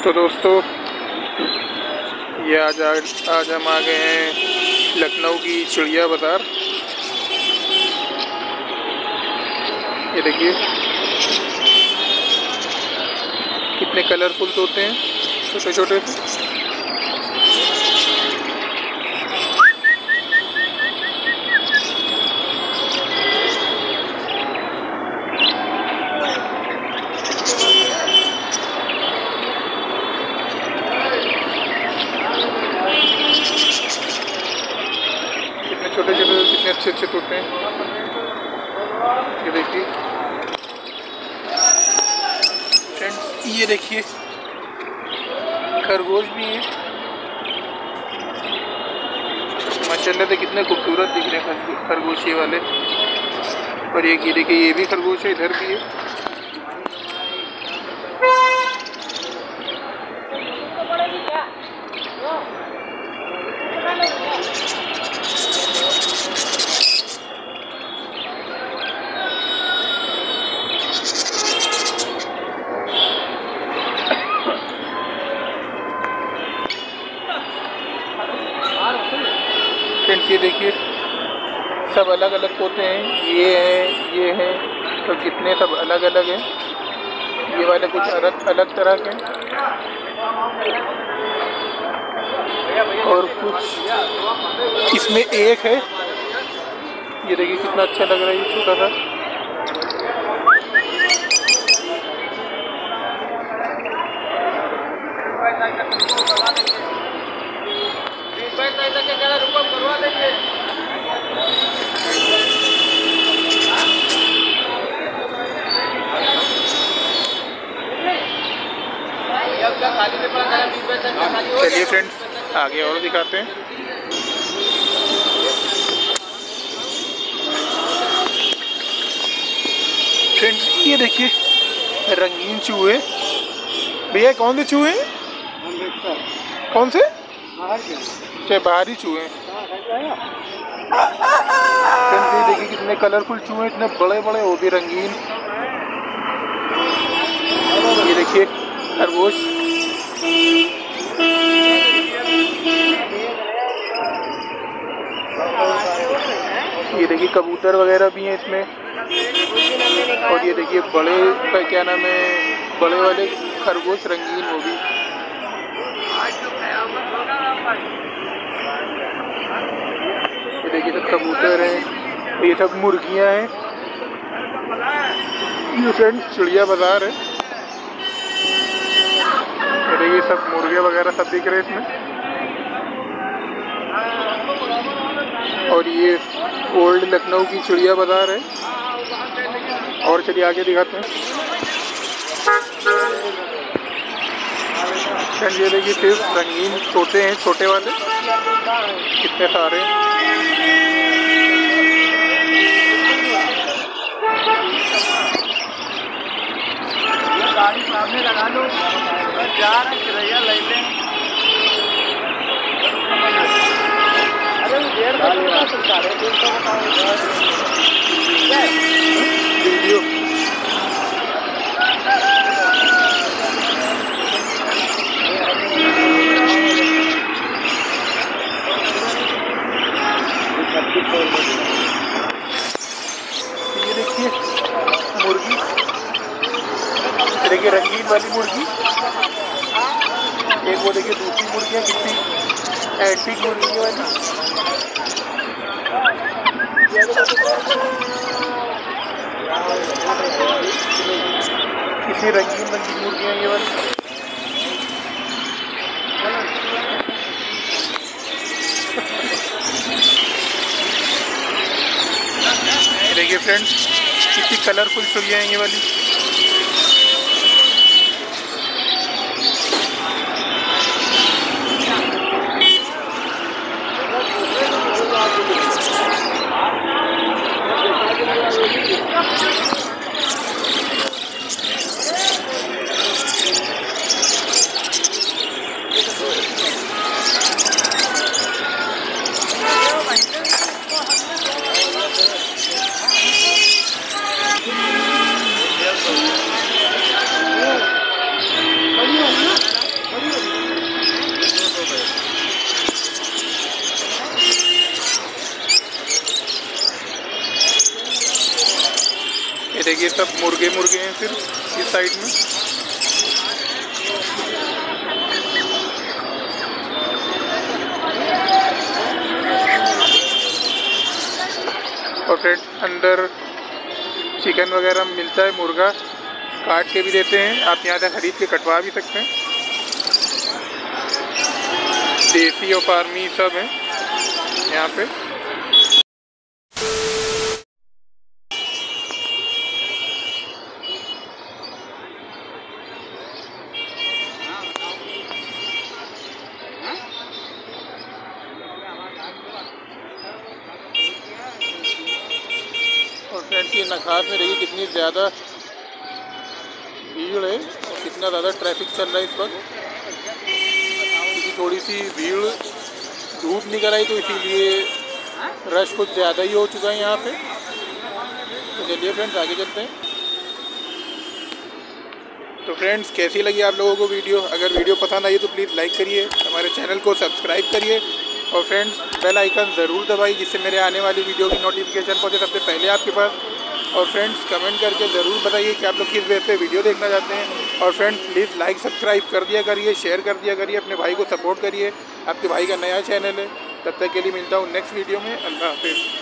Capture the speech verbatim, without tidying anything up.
तो दोस्तों ये आज आज आज हम आ गए हैं लखनऊ की चिड़िया बाज़ार। ये देखिए कितने कलरफुल तोते हैं, छोटे छोटे से। छोटे छोटे कितने अच्छे अच्छे तोते हैं, ये देखिए फ्रेंड्स। ये देखिए खरगोश भी हैं माशाल्लाह से, कितने खूबसूरत दिख रहे हैं खरगोश ये वाले। और ये ये देखिए ये भी खरगोश है, इधर भी है। फ्रेंड्स ये देखिए सब अलग अलग तोते हैं, ये हैं ये हैं, तो कितने सब अलग अलग हैं। ये वाले कुछ अलग अलग तरह के और कुछ इसमें एक है। ये देखिए कितना अच्छा लग रहा है ये छोटा सा। चलिए फ्रेंड्स आगे और दिखाते हैं। फ्रेंड्स ये देखिए रंगीन चूहे। भैया कौन से चूहे हैं? कौन से? क्या बाहरी चूहे? फ्रेंड्स ये देखिए कितने कलरफुल चूहे, इतने बड़े बड़े, वो भी रंगीन। ये देखिए खरगोश। ये देखिए कबूतर वगैरह भी हैं इसमें। और ये देखिए बड़े का क्या नाम है, बड़े वाले खरगोश रंगीन, वो भी। ये देखिए सब कबूतर हैं, ये सब मुर्गियां हैं। ये फ्रेंड्स चिड़िया बाज़ार है। ये सब मुर्गियाँ वगैरह सब दिख रहे हैं इसमें। और ये ओल्ड लखनऊ की चिड़िया बाज़ार है। और चलिए आगे दिखाते हैं। ये देखिए सिर्फ रंगीन तोते हैं, छोटे वाले, कितने सारे। गाड़ी सामने लगा लो, जा रहे चिड़ैया ले लें। अरे वो डेढ़ सौ का चलता है, डेढ़ सौ बताओ वीडियो। ये देखिए मुर्गी, देखिए रंगीन वाली मुर्गी। एक वो देखिए दूसरी मुर्गियाँ कितनी एंटीक मुर्गी वाली। कितनी रंगीन रंगीन मुर्गियाँ ये वाली। देखिए फ्रेंड्स कितनी कलरफुल चिड़िया हैं ये वाली। ये देखिए सब मुर्गे मुर्गे हैं सिर्फ इस साइड में। और फ्रेंड्स अंदर चिकन वगैरह मिलता है, मुर्गा काट के भी देते हैं, आप यहाँ से ख़रीद के कटवा भी सकते हैं। देसी और फार्मी सब है यहाँ पे। और फ्रेंड्स ये नखास में देखिए कितनी ज़्यादा भीड़ है और कितना ज़्यादा ट्रैफिक चल रहा है इस वक्त, क्योंकि थोड़ी सी भीड़ धूप निकल आई तो इसीलिए रश कुछ ज़्यादा ही हो चुका है यहाँ पे। तो चलिए फ्रेंड्स आगे चलते हैं। तो फ्रेंड्स कैसी लगी आप लोगों को वीडियो? अगर वीडियो पसंद आई तो प्लीज़ लाइक करिए, हमारे चैनल को सब्सक्राइब करिए और फ्रेंड्स बेल आइकन ज़रूर दबाइए जिससे मेरे आने वाली वीडियो की नोटिफिकेशन पहुंचे सबसे पहले आपके पास। और फ्रेंड्स कमेंट करके ज़रूर बताइए कि आप लोग किस वेब पे वीडियो देखना चाहते हैं। और फ्रेंड्स प्लीज़ लाइक सब्सक्राइब कर दिया करिए, शेयर कर दिया करिए, अपने भाई को सपोर्ट करिए, आपके भाई का नया चैनल है। तब तक के लिए मिलता हूँ नेक्स्ट वीडियो में। अल्लाह हाफिज़।